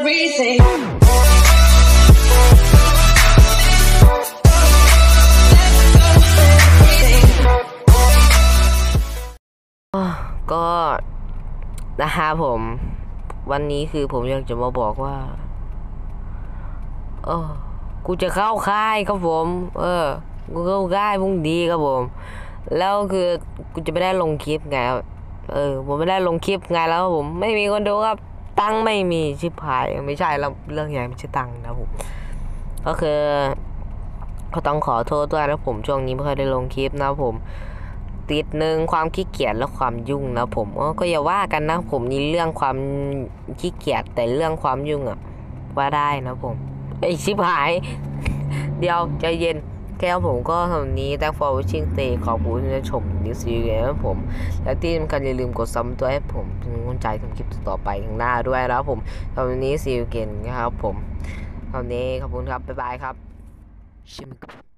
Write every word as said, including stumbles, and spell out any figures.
everything. ก็นะครับผมวันนี้คือผมอยากจะมาบอกว่าเออกูจะเข้าค่ายครับผมเออกูเข้าค่ายพรุ่งนี้ครับผมแล้วคือกูจะไม่ได้ลงคลิปไงเออผมไม่ได้ลงคลิปไงแล้วผมไม่มีคนดูครับตังไม่มีชิบหายไม่ใช่แล้วเรื่องใหญ่ไม่ใช่ตังนะผมก็คือก็ต้องขอโทษด้วยนะผมช่วงนี้ไม่ค่อยได้ลงคลิปนะผมติดหนึ่งความขี้เกียจและความยุ่งนะผมก็อย่าว่ากันนะผมนี่เรื่องความขี้เกียจแต่เรื่องความยุ่งอะว่าได้นะผมไอชิบหายเดี๋ยวใจเย็นแก้วผมก็ทำนี้แต่ฟอร์วิชิงเตขอบคุณที่ชมดิสซีเกมผมและที่สำคัญอย่าลืมกดซับตัวให้ผมเป็นกำลังใจทำคลิปต่อไปข้างหน้าด้วยนะผมตอนนี้ซีเกนนะครับผมตอนนี้ขอบคุณครับบ๊ายบายครับชิม